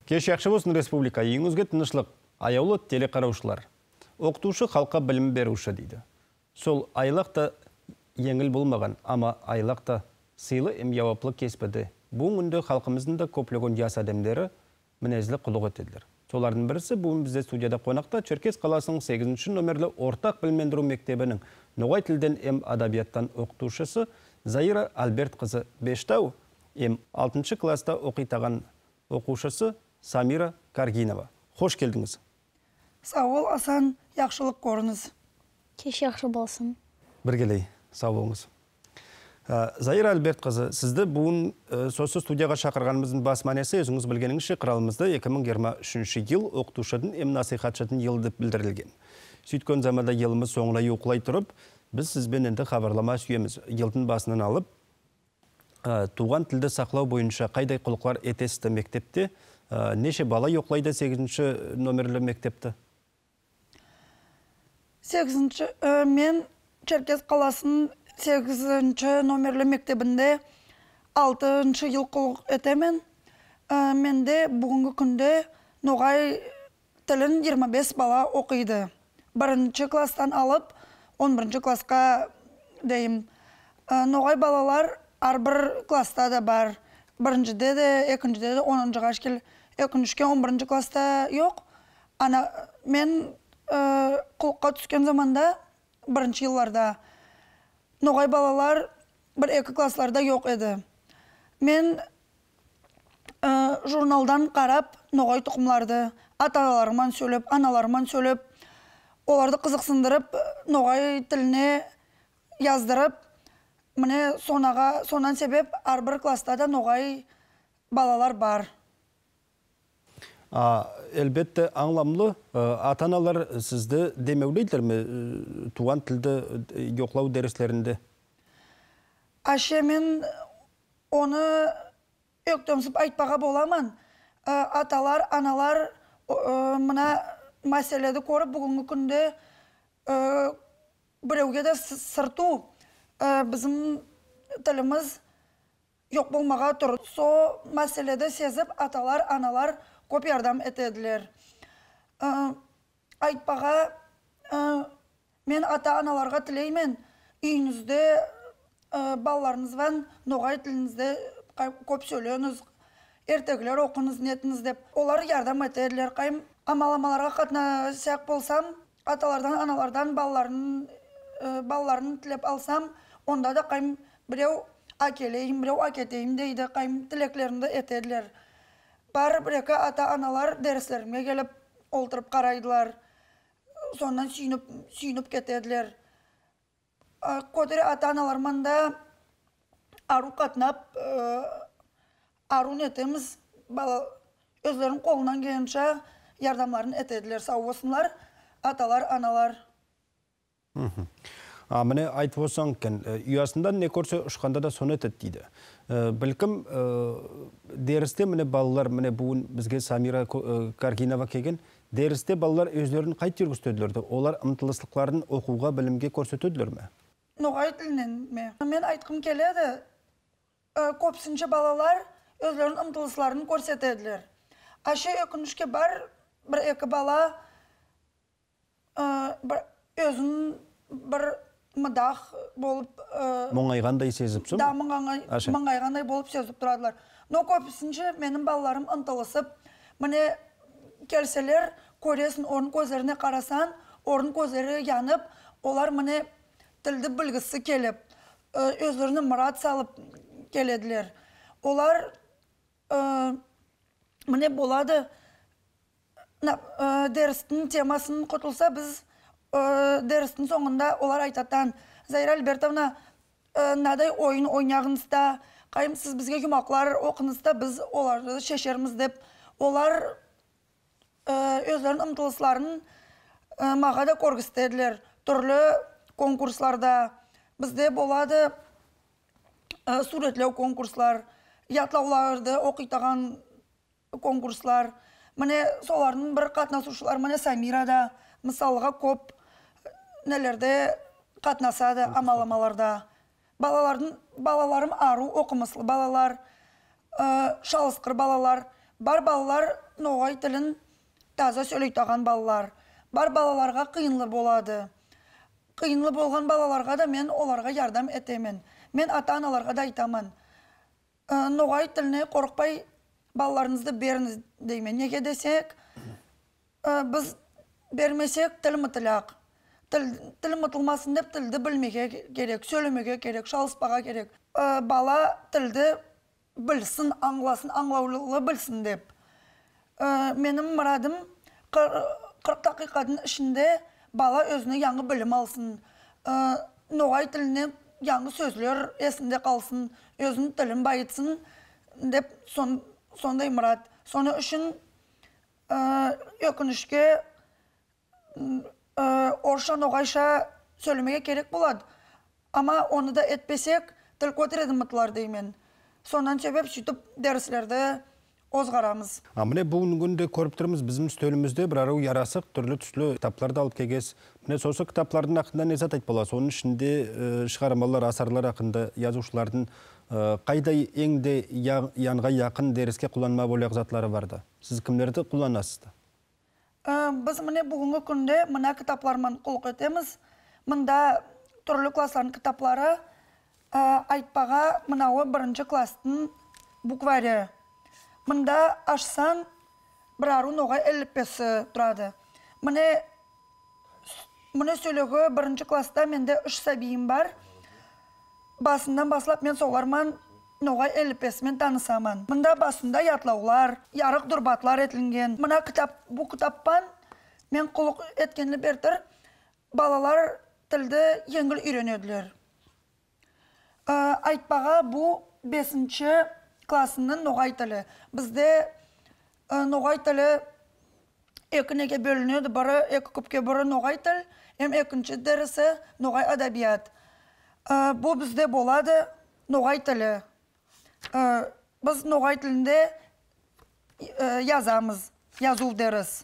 Кеш яқшы болсын республика, еңізге тынышлық, аяулы телекараушылар. Оқытушы халыққа білім беруші дейді. Сол айлақта еңіл болмаған, ама айлақта сыйлы емяуаплы кеспеді. Бұл үнді халқымыздың да көплеген яс адамдары мінезлі құлық етеділер. Солардың бірісі бүгін бізде студияда қонақта Черкес қаласының 8-ші номерлі ортақ білмендіру мектебінің ноғай тілден ем адабияттан оқытушысы Заира Альберт қызы Бештау, ем 6-ші класста оқитаған оқушысы Самира Каргинова. Хош келдіңіз. Сау бол, Асан, яқшылық көріңіз. Кеш яқшы болсын. Біргелей, сау болыңыз. Заира Альберт қызы, сізді бүгін сосы студияға шақырғанымыздың бас мәнесі, өзіңіз білгеніңізше қыралымызда 2023 ел оқытушыдың ем насихатшыдың ел деп білдірілген. Сөйткен заманда еліміз соңына оқылай тұрып, біз сізбен енді хабарлама сүйеміз. Елдің басынан алып, туған тілді сақлау бойынша қайдай құлықлар етесті мектепте, неше бала оқылайды 8-ші номерлі мектепті? 8-ші, мен Черкес қаласының 8-ші номерлі мектебінде 6-ші ел құлық етемен. Менде бүгінгі күнде ноғай тілін 25 бала оқиды. 1-ші класстан алып, 11-ші классқа дейім. Ноғай балалар әрбір класста да бар. 1-шіде де, 2-шіде де, 10-шіға шкел, 2-шіге 11-ші класста жоқ. Мен құлыққа түскен заманда 1-ші елларда ноғай балалар 1-2 классларда жоқ еді. Мен журналдан қарап ноғай тұқымларды аталарыман сөйлеп, аналарыман сөйлеп, оларды қызықсындырып, ноғай тіліне яздырып, міне сонан себеп әрбір класста да ноғай балалар бар. Әлбетте аңламлы ата-аналар сізді демеулейлер ме туған тілді жоқлау дәріслерінде? Аше, мен оны өктемсіп айтпаға боламын. Аталар, аналар мына мәселеді көріп, бүгінгі күнде біреуге де сырту. Біздің тіліміз жоқ болмаға тұр. Со мәселеді сезіп, аталар, аналар көп ярдам етеділер. Айтпаға, мен ата-аналарға тілеймен, үйіңізде балаларыңызбен ноғай тіліңізде көп сөйлеңіз, ертегілер оқыңыз нетіңіз деп. Олар ярдам етеділер. Қайым амаламаларға қатынасақ болсам, аталардан, аналардан балаларын тілеп алсам, онда да қайым біреу әкелейім, біреу әкетейім дейді, қайым тілеклерімді етеділер. Бар бір-екі ата-аналар дәріслеріме келіп, олтырып қарайдылар. Сонан сүйініп кетеділер. Көтері ата-аналарман да ару қатынап, ару нетеміз, өзлерін қолынан келгенше ярдамларын етеділер. Сау болсынлар, аталар, аналар. Міне айтып осаң кен, үйасында не көрсе ұшқанда да соны етеді дейді. Білкім, дәрісте міне балалар, міне бүгін бізге Самира Каргинова келген, дәрісте балалар өздерін қайт жүргістеділерді? Олар ұмтылыслықларын оқуға, білімге көрсетеділер ме? Ноғай тілінен ме? Мен айтқым келеді, көпсінші балалар өздерін ұмтылысларын көрсетеділер. Аше өкінішке бар, бір-екі бала өзін бір мыдақ болып... Мұңайғандай сезіп сұм? Да, мұңайғандай болып сезіп тұрадылар. Но көпісінше менің балаларым ұмтылысып, міне келселер, көресін, орын көздеріне қарасан, орын көздері янып, олар міне тілді білгісі келіп, өздеріне мұрат салып келеділер. Олар міне болады, дәрістің темасын құтылса, біз дәрістің соңында олар айтаттан, Заира Альбертовна, надай ойын ойнағынызда, қайым сіз бізге юмақлар оқыңызда, біз оларды шешеріміз деп, олар өздерін ұмтылысларын маға да көргістеділер. Түрлі конкурсларда бізде болады суретлеу конкурслар, ятлауларды оқитаған конкурслар. Міне солардың бір қатынасушылар, міне Самирада, мысалыға көп нелерде қатынасады, амаламаларда. Балаларым ару, оқымыслы балалар, шалысқыр балалар. Бар балалар ноғай тілін таза сөйлейтаған балалар. Бар балаларға қиынлы болады. Қиынлы болған балаларға да мен оларға ярдам етемен. Мен ата-аналарға да айтамын. Ноғай тіліне қорықпай балаларыңызды беріңіз деймен. Неге десек, біз бермесек тіл мұтылақ. Тіл мұтылмасын деп тілді білмеге керек, сөйлемеге керек, шалыспаға керек. Бала тілді білсін, аңласын, аңлаулы білсін деп. Менің мұрадым 40 дақиқаның ішінде бала өзіне яңы білім алсын. Ноғай тіліне яңы сөзлер есінде қалсын, өзінің тілін байытсын деп сондай мұрат. Соны үшін өкінішке орша ноғайша сөйлемеге керек болады. Ама оны да етпесек, тіл көтереді мұтылар деймен. Сонан себеп сөйтіп дәріслерді озғарамыз. Міне бүгінгі күнде көріп тұрмыз, біздің үстелімізде бір арау ярасық, түрлі кітапларды алып кегес. Міне сосы кітаплардың ақында не зат айт боласы? Оның ішінде шығармалар, асарлар ақында язушылардың қайдай еңде янға яқын дәріске құланма болық затлары барды. Сіз кімдерді құланасызды? Біз міне бүгінгі күнде мына кітаплармен құлық етеміз. Мында түрлі класслардың кітаплары айтпаға мынауы 1-ші класстың букварі. Мында ашсан бір ару ноғай әліппесі тұрады. Міне сөйлегі 1-ші класста менде 3 сәбейім бар. Басынан басылап мен соларман ноғай әліппесімен танысамын. Мында басында ятлаулар, ярық дұрбатлар етілінген. Мына бұл кітаппан мен құлық еткенлі бертір балалар тілді еңгіл үйренеділер. Айтпаға бұл 5-ші классының ноғай тілі. Бізде ноғай тілі екінеге бөлінеді. Бірі екі көпке бірі ноғай тіл, ем екінші дәрісі ноғай адабият. Бұл бізде болады ноғай тілі. Біз ноғай тілінде язамыз, язу дәріс.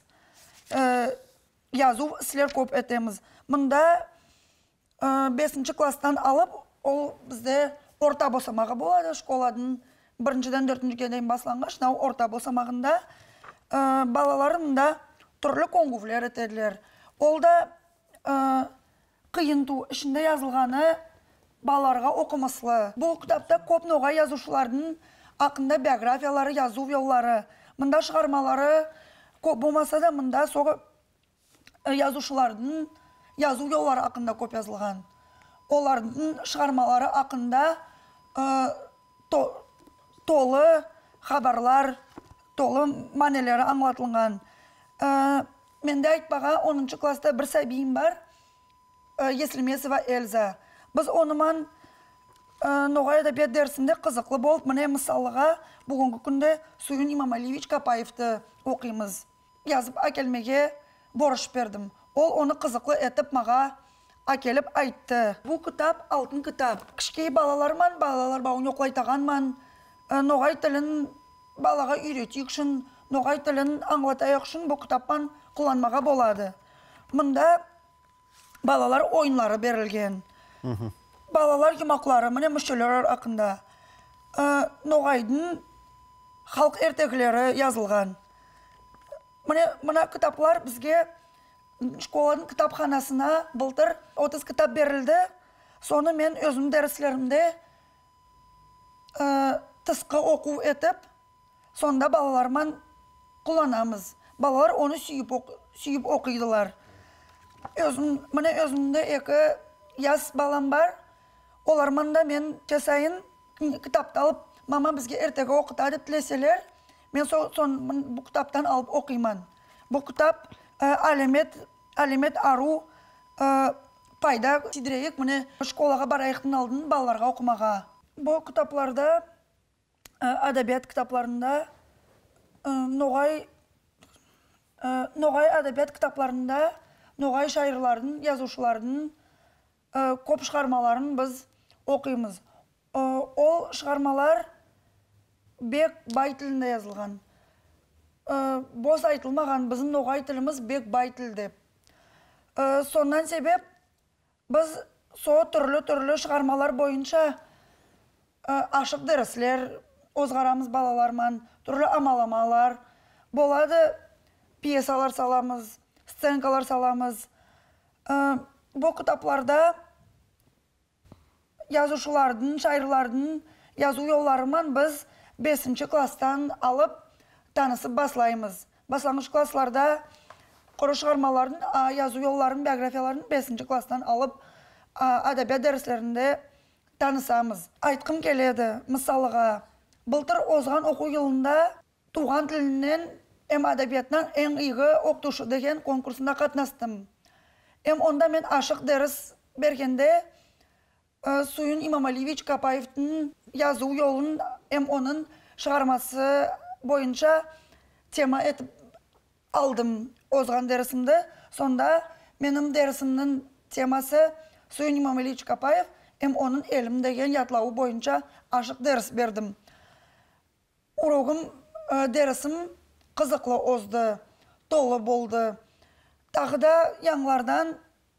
Язу сілер көп етеміз. Мұнда 5-ші класстан алып, ол бізде орта босамағы болады. Школадың 1-ден 4-ге дейін басыланғаш, орта босамағында балаларында түрлі коңгувлер етеділер. Ол да қиынту ішінде yazылғаны балаларға оқымыслы. Бұл кітапта көп ноғай язушылардың ақында биографиялары, язу жоллары, мында шығармалары көп болмаса да, мында соғы язушылардың язу жоллары ақында көп yazылған. Олардың шығармалары ақында толы хабарлар, толы манелері аңлатылған. Менде айтпаға 10-ші класста бір сәбейім бар, Еслемесова Эльза. Біз оныман ноғай адабият дәрісінде қызықлы болып, міне мысалыға бүгінгі күнде Суюн Имамалиевич Капаевты оқимыз. Yazып әкелмеге борыш бердім. Ол оны қызықлы етіп маға әкеліп айтты. Бұл кітап алтын кітап. Кішкей балаларман, балалар бауын оқылайтағанман. Ноғай тілін балаға үйретейік үшін, ноғай тілін аңлатайық үшін бұл кітаппан құланмаға болады. Мұнда балалар ойынлары берілген. Балалар юмақлары, міне мүшелер ақында. Ноғайдың халық ертегілері yazылған. Мына кітаплар бізге школадың кітапханасына былтыр 30 кітап берілді. Соны мен өзім дәріслерімде тысқы оқу етіп, сонда балалармен құланамыз. Балалар оны сүйіп оқидылар. Міне өзімде 2 яс балам бар. Олармен да мен жасайын кітапты алып, мама бізге ертегі оқыта деп тілеселер, мен бұл кітаптан алып оқиман. Бұл кітап әлемет ару пайда тидірейік, міне школаға барайықтың алдын балаларға оқымаға. Бұл кітапларда, адабият кітапларында, ноғай адабият кітапларында, ноғай шайырлардың, язушылардың көп шығармаларын біз оқимыз. Ол шығармалар бек бай тілінде yazылған. Бос айтылмаған, біздің ноғай тіліміз бек бай тіл деп. Сондан себеп, біз түрлі шығармалар бойынша ашық дәріслер озғарамыз балалармен, түрлі амаламалар. Boladı piyesalar salamız, scenkalar salamız. Bu kitaplarda yazışulardan, şairlardan yazı yollarından biz 5. klastan alıp tanısıp baslayımız. Başlangıç klaslarda kuru çıkarmaların, yazı yollarının, biyografiyalarını 5. klastan alıp adabiyat derslerinde tanısamız. Aytqım keledi, misalıga, былтыр озған оқу yılında tuğan tilinden hem adabiyattan en iyi okutuşu degen konkursunda katnastım. Hem onda men aşık ders bergende Suyun İmam Alievich Kapayev'in yazı yolun hem onun çıkarması boyunca tema etip aldım ozgan dersimde. Sonda benim dersimnin teması Suyun İmam Alievich Kapayev hem onun elim degen yatlağı boyunca aşık ders verdim. Urogum dersim kızıklı ozdu, dolu boldu. Tağı da yanlardan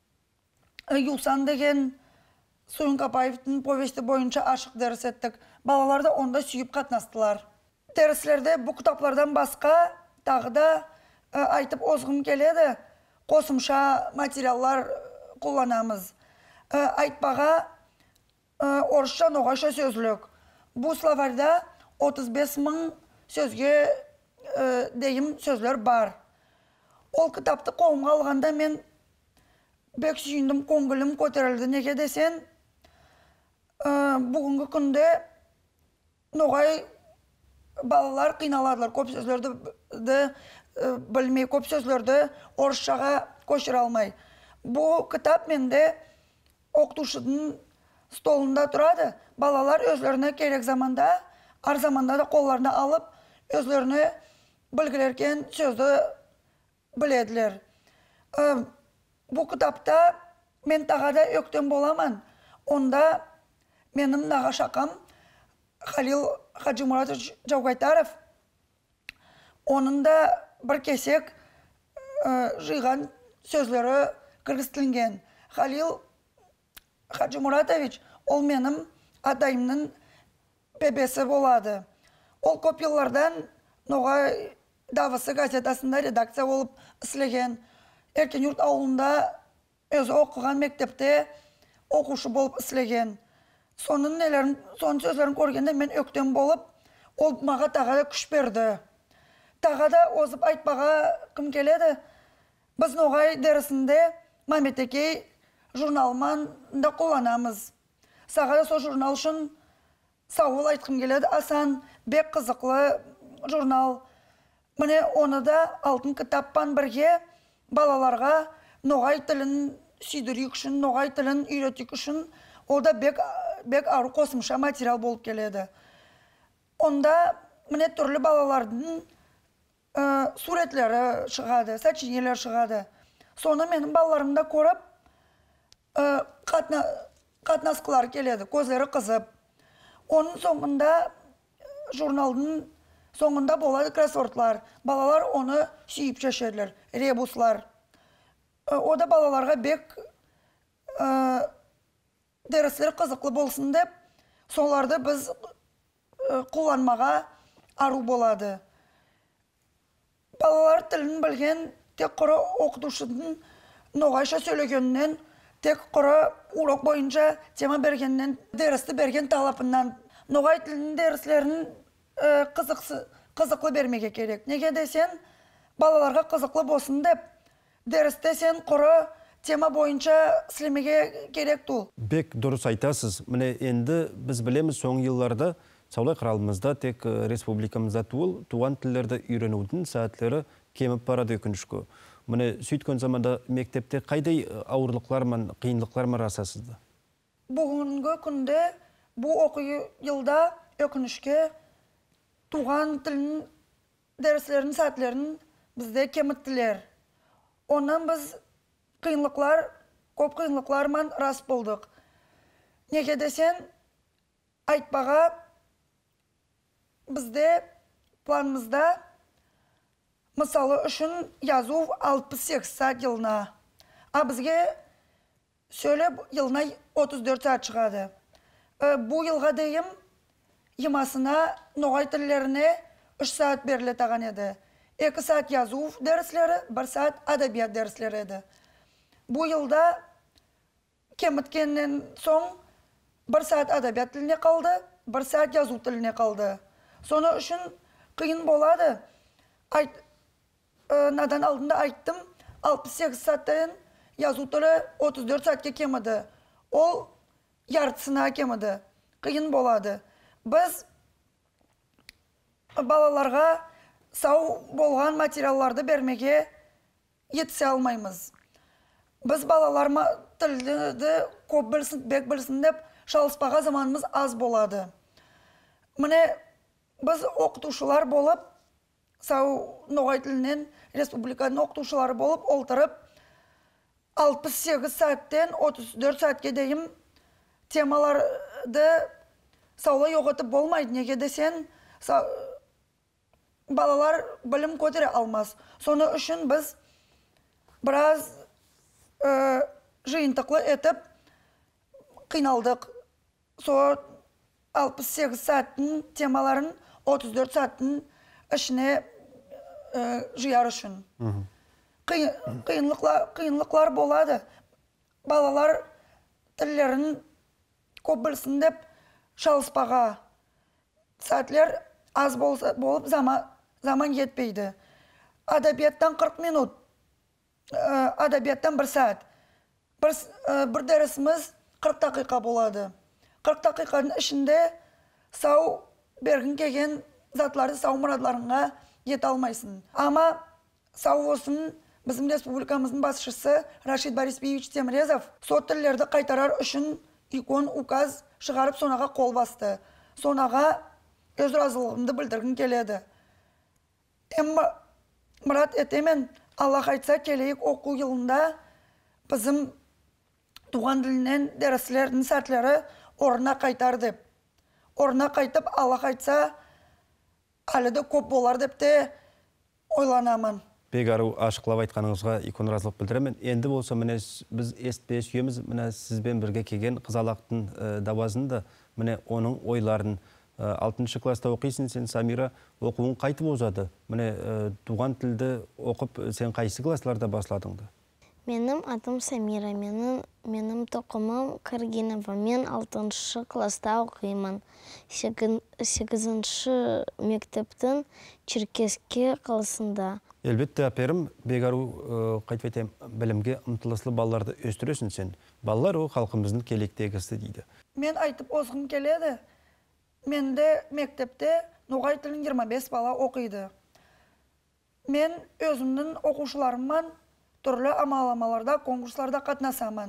Yusan degen Suyun Kapayev'in povesti boyunca aşık ders ettik. Balalar da onda süyüp katnastılar. Derslerde bu kitaplardan başka tağı da aytıp ozgum keledi. Qo'shimcha materiallar kullanamız. Aytpağa oruscha noğaşa sözlük. Bu slovarda 35.000 sözge deyim sözler var. Ol kitapты қолымға алғанда мен bek suyundum, koңгілім көтерілді. Неге десен, бүгінгі күнде noğay balalar qıynalarlar. Көп sözlерді bilmey, көп sözlерді orusçağa көшіре almay. Bu kitap mende okutuşunun stolunda durады. Balalar özlerine gerek zamanda, ar zamanda da kollarına alıp özlerini bilgilerken sözü bilediler. Bu kitapta men tağada ökten bolaman. Onda benim nağaşakam Halil Hacı Murat Cavgaytarov. Onun da bir kesek jıyğan sözleri kırgız tilingen. Halil Hacı Muratovich ol menim adayımның bebesi boladı. Ol köp yıllardan Noğay Davысы gazetasında redaksiya olup islegen. Erken yurt avulunda özü okugan mektepte okuşu bolup islegen. Sonun sözlerini görgende men ökten bolup ol mağa tağada küç berdi. Tağada ozıp aytpağa kim keledi? Biz Noğay dersinde Mameteki jurnalman da kullanamız. Sağa da so jurnal üçün sağ ol aytqım keledi. Asan, bek kızıklı jurnal. Mine onu da altın kitappan birge balalarga Noğay tilin süydürük üçün, Noğay tilin üretük üçün o da bek arı qo'shimcha material bolup keledi. Onda mine türlü balalardan suretleri çıgadı, saçinyeler çıgadı. Sonra benim balalarımda ko'rib qatnasqılar keledi, gözleri kızıp. Onun sonunda jurnalın sonunda boladı crosswordlar. Balalar onu süyüp çeşerler, rebuslar. O da balalarga bek dersleri kızıklı bolsun dep, sonlarda biz kullanmağa arı boladı. Balalar tilini bilgen tek qora okutuşunun noğaşa söylegeninden, tek qora urok boyunca tema bergenden, dersti bergen talapından Noğay tilinin derslerinin kızıklı bermege gerek. Nege desen, balalarga kızıklı bolsun dep, derste sen qora tema boyunca silemege gerek tul. Bek dürüst aytasız. Mine endi biz bilemiz son yıllarda Sağlay Kralımızda tek respublikamızda tuğan tillerde öğrenudun saatleri kemip barады ökünüşkü. Mine sütkön zamanda mektepte qayday ağırlıklar mı, kıyınlıklar mı rasasızdı? Bugünkü günde bu oku yılda ökünüşke tuğan tilinin derslerinin saatlerinin bizde kemittiler. Ondan biz köp kıyınlıklarman rast bulduk. Nege desen, aytpağa bizde planımızda misalı üçün yazу 68 saat yılına. A bizge söyle yılına 34 saat çıkadı. Bu yılga deyim yemasına Noğay tillerine 3 saat beriletagan edi. 2 saat yazı dersleri, 1 saat adabiyat dersleri edi. Bu yılda kemitkenden soň 1 saat adabiyat diline kaldı, 1 saat yazı diline kaldı. Sonra üçün kıyın boladı. Nadan aldığında ayttım, 68 saatten yazı dili 34 saatke kemidi. Ol yartısına kemidi. Kıyın boladı. Biz balalarga sağ bolgan materiallarda bermege yetse almayımız. Biz balalar tildi köp bilsin, bek bilsin dep çalışpaga zamanımız az boladı. Mine biz okutuşular bolup, sağ Noğay tilinden Respublikanın okutuşuları bolup oltırıp 68 saatten 34 saatke deyim temalarda sağla yoğatıp bolmaydı. Nege desen balalar bilim kötüre almaz. Sonra üçün biz biraz jıyıntıklı etip kıynaldık. Sonra 68 saatin temaların 34 saatin işine jıyar üçün. Kıyınlıklar boladı. Balalar tillerin köp bilsin dep çalışpaga. Saatler az bolup zaman yetpeydi. Adabiyattan 40 minut, adabiyattan 1 saat. Bir dersimiz 40 dakika boladı. 40 dakikanın içinde sağ bergin kegen zatları sağ muradlarına yet almaysın. Ama sağ olsun bizim respublikamızın başçısı Raşid Borisovich Temrezov sot tillerde qaytarar üçün ikon ukaz çıgarıp sonaga kol bastı. Sonaga öz razılığımды bildirgin keledi. Emma murat etemen Allah aytsa keleyik oku yılında bizim tuğan dilinden derslerin saatleri oruna qaytardı. Oruna qaytıp Allah aytsa alıda köp bolar dep de oylanaman. Bek arı aşıqlap aytkanыңызга икон разылык билдиремен. Endi bolsa mine biz estpey suyemiz, mine sizben birge kelgen Kızalaktın dabazında mine onun oyların 6-cı klasta okuysun sen Samira, okuğun qaytıp ozadı. Mine tuğan tilde okup sen qaysı klaslarda başladыңdı? Менің атым Самира, менің тоқымым Кыргинова. Мен 6-шы класста оқимын. 8-шы мектептің Черкеске қаласында. Elbette aperim, Begaru qaytveteyim bilimge ımtılıslы ballarda östürüsün sen. Ballar o halkımızın kelektegisi deydi. Men aytıp ozgum keledi. Men de mektepte Noğay tilin 25 bala okuydu. Men özümdün okuşlarımman türlü amalamalarda, konkurslarda katnasaman.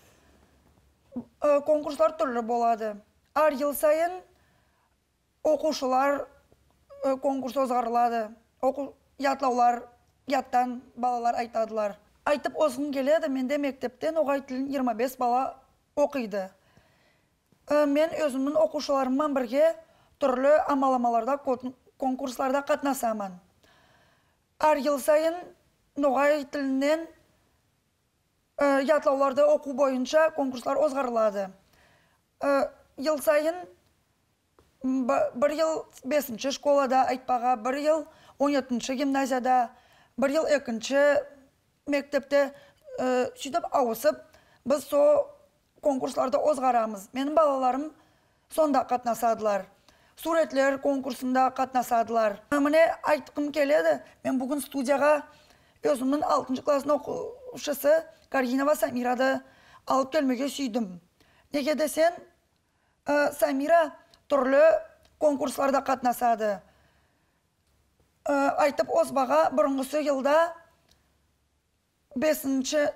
Konkurslar türlü boladı. Ar yıl sayın okuşular konkurs ozgarıladı. Yatlaular, yattan balalar aytadılar. Aytıp ozgum keledi, men de mektepte Noğay tilin 25 bala okuydu. Men özümün okuşularımman birge türlü amalamalarda, konkurslarda katnasaman. Ar yıl sayın Noğay tilinden yatlaularda oku boyunca konkurslar ozgarıladı. Yıl sayın bir yıl 5-ci şkolada aytpaga, bir yıl 17-ci gimnaziyada, bir yıl 2-ci mektepte sütüp avısıp biz so konkurslarda ozgaramız. Benim balalarım sonda katnasadılar. Suretler konkursunda katnasadılar. Mene aytqım keledi. Men bugün studiyaga özümün 6-cı klasın okuşusu Karginova Samira'da alıp gelmege süydüm. Nege desen Samira türlü konkurslarda katnasadı. Aytıp ozbaga bırıngısı yılda 5-ci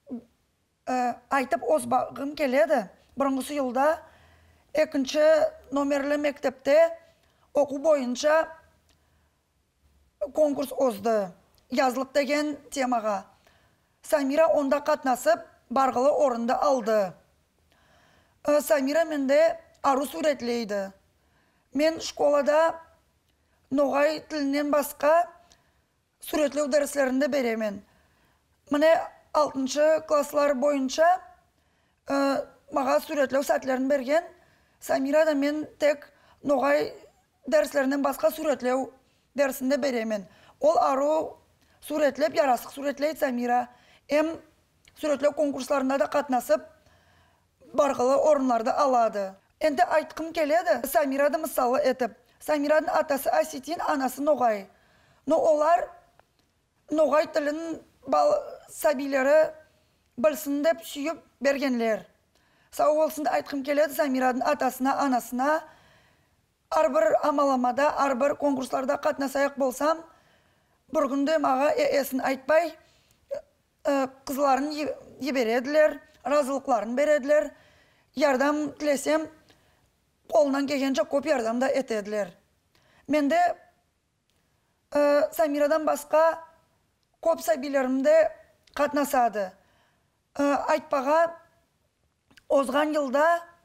aytıp ozbağım keledi. Bırıngısı yılda 2-ci nomerli mektepte oku boyunca konkurs ozdu. Yazlık degen temaga. Samira onda katnasıp bargılı orunda aldı. Samira mende arı suretleydi. Men şkolada Noğay tilinden başka suretlev derslerinde beremen. Mene 6-cı klaslar boyunca mağa suretlev saatlerini bergen. Samira da men tek Noğay derslerinden başka suretlev dersinde beremen. Ол ару суретлеп, ярасық суретлейді Самира. Суретлеу конкурсларында да қатнасып, барғылы орынларды алады. Енді айтқым келеді, Самирады мысалы етіп. Самирадың атасы Асетин, анасы Ноғай. Но олар Ноғай тілін сәбилері білсін деп сүйіп бергенлер. Сау болсында айтқым келеді Самирадың атасына, анасына, арбір амаламада, арбір конкурсларда қатнасайық болсам, бір күнде маға есін айтпай, қызларын ебереділер, разылықларын береділер, ярдам тілесем, қолынан келгенше көп ярдамда етеділер. Менде Самирадан басқа көп сәбилерімде қатнасады. Айтпаға, озған жылда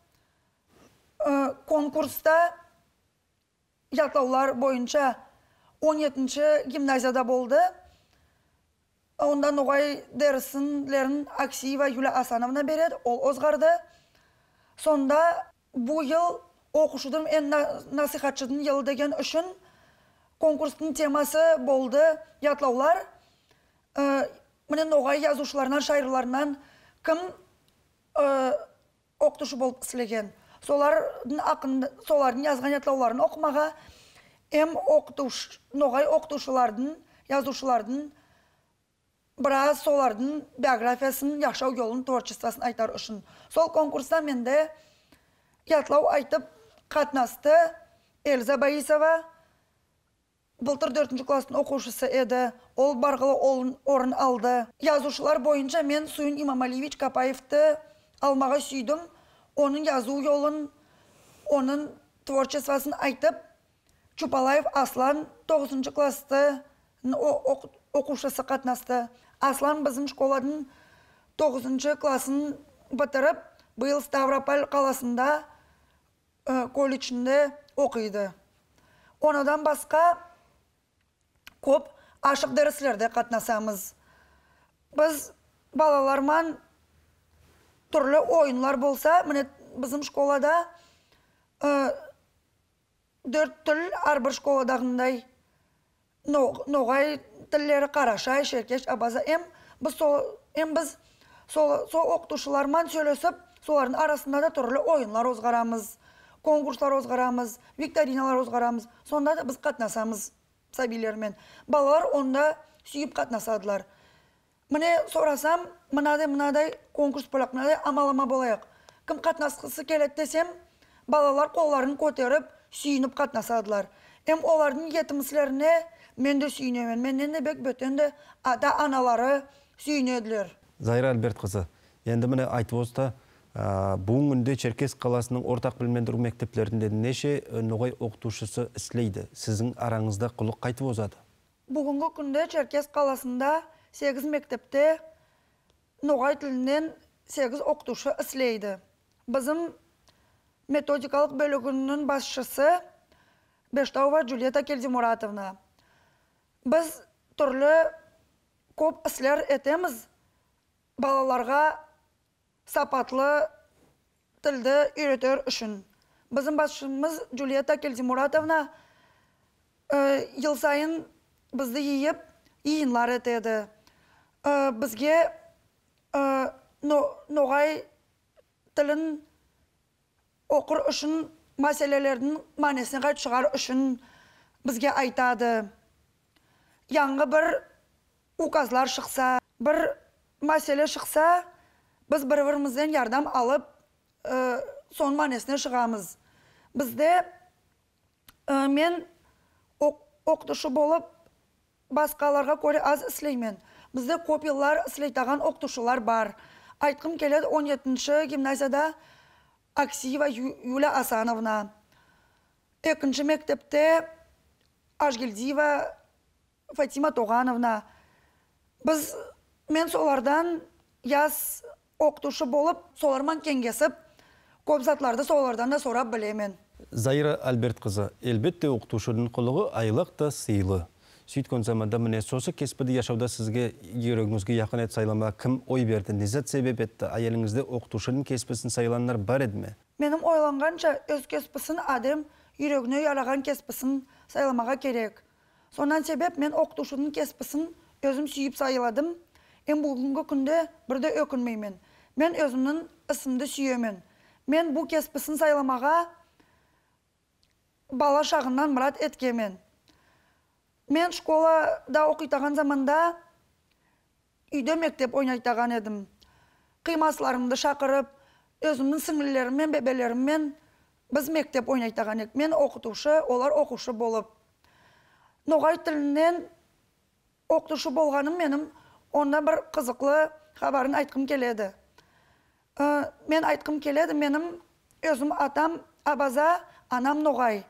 конкурста ятлаулар бойынша 17-ші гимназияда болды. Онда Ноғай дәрісінлерін Аксиева Юля Асановна береді, ол озғарды. Сонда бұл ел оқушыдың насихатшыдың ел деген үшін конкурстың темасы болды ятлаулар. Міне Ноғай язушыларынан, шайырларынан кім оқытушы болып істелеген. Солардың yazған ятлауларын оқымаға, Ноғай оқытушылардың, язушылардың біраз солардың биографиясын, яқшау yolun творчествосын айтар үшін. Сол конкурста менде ятлау айтып қатнасты Эльза Боисова, былтыр 4-ші кластың оқушысы еді. Ол барғылы орын алды. Язушылар бойынша мен Суйын Имамалиевич Капаевты алмаға сүйдім. Оның язу yolun, оның творчествосын айтып, Чупалаев Аслан 9-ші класты оқушысы қатнасты. Аслан біздің школадың 9-ші класын бітіріп, биыл Ставрополь қаласында колледжінде оқиды. Онадан басқа көп ашық дәріслерде қатнасамыз. Біз балалармен түрлі ойынлар болса, міне біздің школада 4 тіл арбір школадағындай Ноғай тіллері қарашай, шеркеш, абаза. Біз сол оқытушылармен сөйлесіп, солардың арасында да түрлі ойынлар озғарамыз, конкурслар озғарамыз, викториналар озғарамыз. Сонда да біз қатнасамыз сәбилермен. Балалар онда сүйіп қатнасадылар. Міне сорасам, мынадай конкурс болақ, мынадай амалама болайық. Кім қатнасқысы келеді десем, балалар қолларын көтеріп, сүйініп қатнасадылар. Олардың етіміслеріне мен де сүйінемен. Менен де бек бөтенде ата-аналары сүйінеділер. Зайра Альберт қызы, енді міне айтып осыда, бүгін күнде Черкес қаласының ортақ білімдендіру мектептерінде неше Ноғай оқытушысы істейді? Сіздің араңызда құлық қайтып озады? Бүгінгі күнде Черкес қаласында 8 мектепте Ноғай тілінен 8 оқытушы істейді. Bizim metodikалық бөлігінің басшысы Бештаува Джульетта Келдимуратовна. Біз түрлі көп іслер етеміз балаларға сапатлы тілді үйретер үшін. Bizim басшымыз Джульетта Келдимуратовна ел сайын бізді ейіп, иінлар етеді. Бізге Ноғай тілін оқыр үшін мәселелердің мәнесіне қайт шығар үшін бізге айтады. Яңғы бір указлар шықса, бір мәселе шықса, біз бір-бірімізден ярдам алып, сон мәнесіне шығамыз. Бізде мен оқытушы болып басқаларға көре аз іслеймен. Бізде көп еллар іслейтаған оқытушылар бар. Айтқым келеді 17-ші гимназияда Аксиева Юля Асановна. 2-ші мектепте Ажгелдиева Фатима Тоғановна. Мен солардан яз оқытушы болып, солармен кеңгесіп, көп затларды солардан да сорап білемен. Зайра Альберт қызы, әлбетте оқытушының құлығы айлық та сыйлы. Сөйткөн заманда міне сосы кеспіді яшауда сізге ерігіңізге яқын ет сайлама кім ой берді, незет себеп етті, айеліңізде оқытушының кеспісін сайланлар бар еді ме? Менің ойланғанша өз кеспісін адем ерігіне яраған кеспісін сайламаға керек. Сонан себеп мен оқытушының кеспісін өзім сүйіп сайыладым. Бүгінгі күнде бірде өкінмеймін. Мен өзімнің ісімді сүйемен. Мен бұл кеспісін сайламаға бала шағынан мұрат еткемен. Мен школада оқитаған заманда үйде мектеп ойнайтаған едім. Қимасыларымды шақырып, өзімнің сіңлілеріммен, бебелеріммен біз мектеп ойнайтаған ек. Мен оқытушы, олар оқушы болып. Ноғай тілінен оқытушы болғаным менің онда бір қызықлы хабарын айтқым келеді. Мен айтқым келеді, менің өзім атам Абаза, анам Ноғай.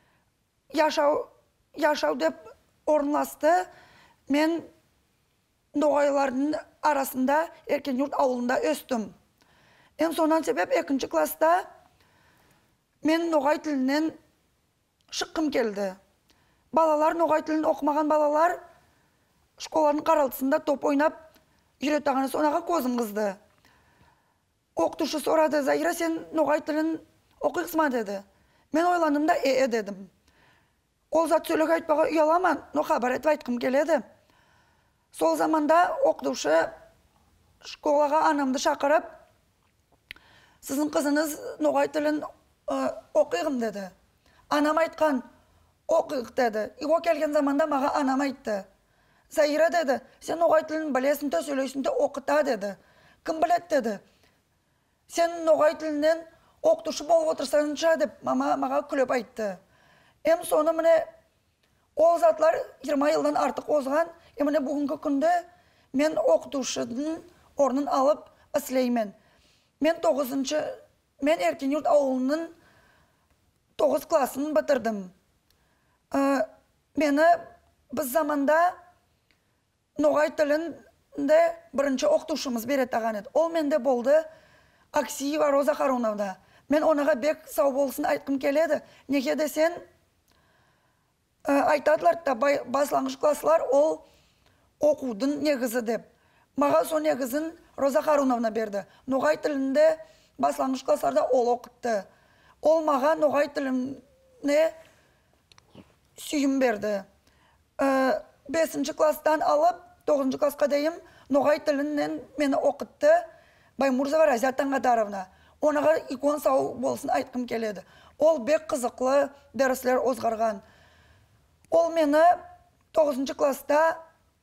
Яшау деп орынласты. Мен Ноғайлардың арасында Еркен Юрт ауылында өстім. Сонан себеп 2-ші класста мен Ноғай тілінен шыққым келді. Балалар, Ноғай тілін оқымаған балалар школаның қаралтысында топ ойнап үйретағаны сонаға көзім қызды. Оқытушы сұрады: Заира, сен Ноғай тілін оқиқсыма деді. Мен ойландым да дедім. Ол зат сөйлек айтпаға ұяламан, но хабар етіп айтқым келеді. Сол заманда оқытушы школаға анамды шақырып, сіздің қызыңыз Ноғай тілін оқиғын деді. Анам айтқан, оқиық деді. Иго келген заманда маға анам айтты: Заира деді, сен Ноғай тілін білесің де, сөйлейсің де, оқыта деді. Кім білет деді. Сен Ноғай тілінен оқытушы болып отырсаңша деп маға күліп айтты. Соны міне ол затлар 20 жылдан артық озған. Міне бүгінгі күнде мен оқытушының орнын алып іслеймен. Мен Еркен Юрт ауылының 9 класын бітірдім. Мені біз заманда Ноғай тілінде бірінші оқытушымыз беретаған еді. Ол менде болды Аксиева Роза Харуновна. Мен онаға бек сау болсын айтқым келеді. Неге десен, айтадылар да баслаңғыш класслар ол оқудың негізі деп. Маға сол негізін Роза Харуновна берді. Ноғай тілінде баслаңғыш классларда ол оқытты. Ол маға Ноғай тіліне сүйім берді. 5-ші класстан алып 9-ші классқа дейін Ноғай тілінен мені оқытты Баймурзова Разия Таңғадаровна. Онаға икон сау болсын айтқым келеді. Ол бек қызықлы дәріслер озғарған. Ол мені 9-ші класста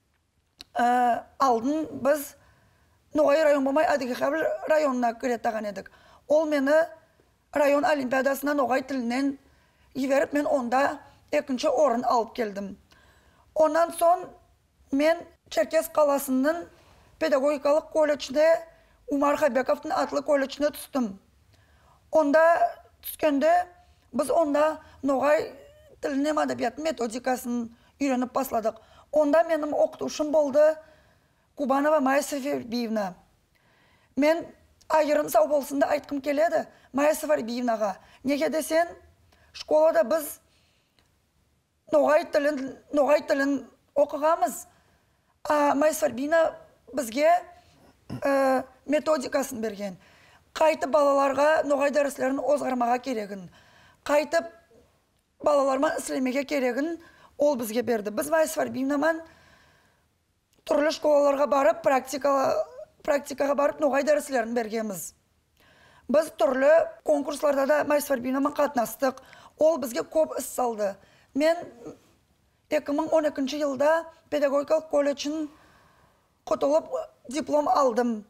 алдын біз Ноғай район болмай Адыгехабыл районына кіретаған едік. Ол мені район олимпиадасына Ноғай тілінен еверіп, мен онда 2-ші орын алып келдім. Онан сон мен Черкес қаласының педагогикалық колледжіне Умар Хабековтың атлы колледжіне түстім. Онда түскенде біз онда Ноғай тіліне әдебият методикасын үйреніп басладық. Онда менің оқытушым болды Кубанова Майя Сафарбиевна. Мен айырын сау болсында айтқым келеді Майя Сафарбиевнаға. Неге десен, школада біз Ноғай тілін оқығамыз. Майя Сафарбиевна бізге методикасын берген. Қайтып балаларға Ноғай дәріслерін озғармаға керегін. Қайтып балалармен іслемеге керегін ол бізге берді. Біз Майя Сафарбиевнаман түрлі школаларға барып, практикаға барып Ноғай дәріслерін бергенбіз. Біз түрлі конкурсларда да Майя Сафарбиевнаман қатынастық. Ол бізге көп іс салды. Мен 2012 жылда педагогикалық колледжін құтылып диплом алдым.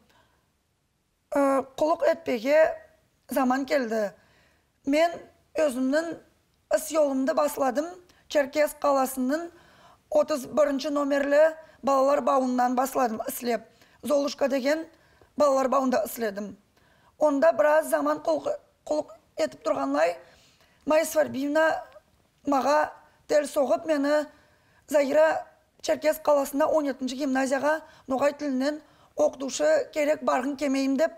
Құлық етпеге заман келді. Мен өзімнің іс жолымды басладым. Черкес қаласының 31-ші номерлі балалар бауыннан басладым іслеп. Золушка деген балалар бауында іследім. Онда біраз заман құлық етіп тұрғанлай Майя Сафарбиевна маға дәл соғып мені Заира Черкес қаласында 17-ші гимназияға Ноғай тілінен оқытушы керек барғын кемейім деп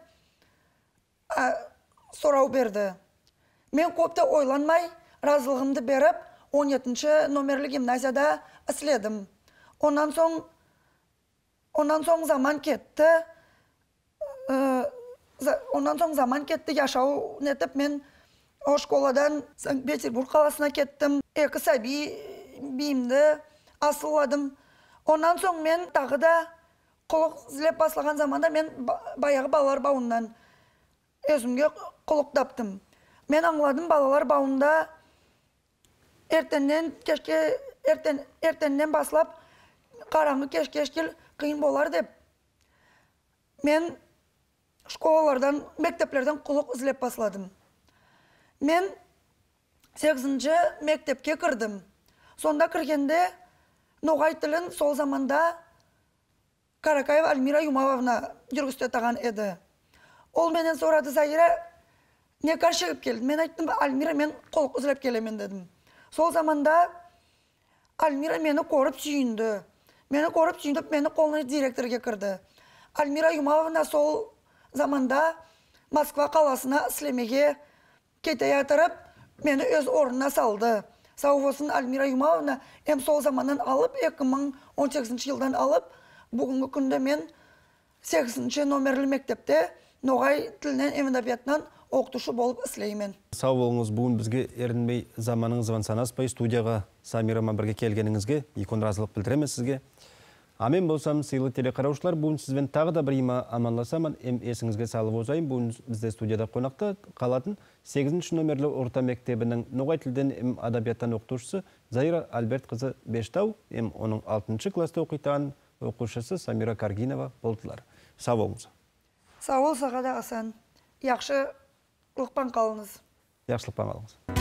сұрау берді. Мен көпті ойланмай, разылығымды беріп, 17-ші номерлі гимназияда іследім. Онан соң zaman кетті. Яшау нетіп, мен о школадан Санкт-Петербург қаласына кеттім. 2 сәби бейімді asılladım. Ondan soң men tағы da құлық іздеп басылған заманда мен баяғы балалар бауынан өзімге құлық таптым. Мен аңладым балалар бауында ертеңнен басылап қараңғы кеш-кешкел қиын болар деп. Мен школалардан, мектептерден құлық іздеп басыладым. Мен 8-ші мектепке кірдім. Сонда кіргенде ноғай тілін сол заманда Каракаева Альмира Юмаловна жүргізтетаған еді. Ол менен сұрады, Заира, не шегіп келді? Мен айттым, Альмира, мен құлық іздеп келемен дедім. Сол заманда Альмира мені көріп сүйінді. Мені көріп сүйіндіп, мені қолына директорге кірді. Альмира Юмаловна сол заманда Москва қаласына іслемеге кете ятырып, мені өз орнына салды. Сау болсын Альмира Юмаловна, сол заманнан алып, 2018 жылдан алып, бүгінгі күнде мен 8-ші номерлі мектепте ноғай тілінен әдебиетінен оқытушы болып іслеймін. Сау болыңыз, бүгін бізге ерінбей заманыңызбен санаспай студияға Самирамен бірге келгеніңізге икон разылық білдіреміз сізге. Амен болсам, сыйлы телекараушылар, бүгін сізбен тағы да бір има аманласамын, есіңізге салып озайым. Бүгін бізде студияда қонақта қалатын 8-ші номерлі орта мектебінің ноғай тілден әдебиеттен оқытушысы Заира Альберт қызы Бештау, оның 6-ші класста оқитын оқушысы Самира Каргинова болдылар. Сау болыңыз. Сау бол, саға да асан. Яқшы ұлықпан қалыңыз. Яқшылықпан қалыңыз.